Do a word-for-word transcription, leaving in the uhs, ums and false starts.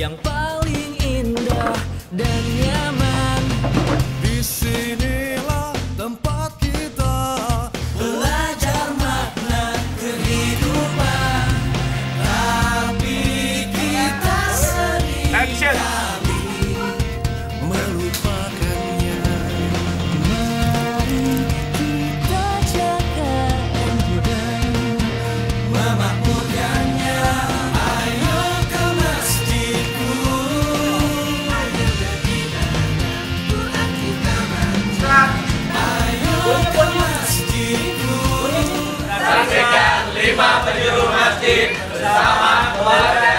yang paling indah dan nyaman. Disinilah tempat kita belajar makna kehidupan, tapi kita sering Action. kali melupakannya. Mari kita jaga dan memakmurkannya. Ayo ke masjidku, ayo ke masjidku. Saksikan lima penjuru masjid bersama keluarga.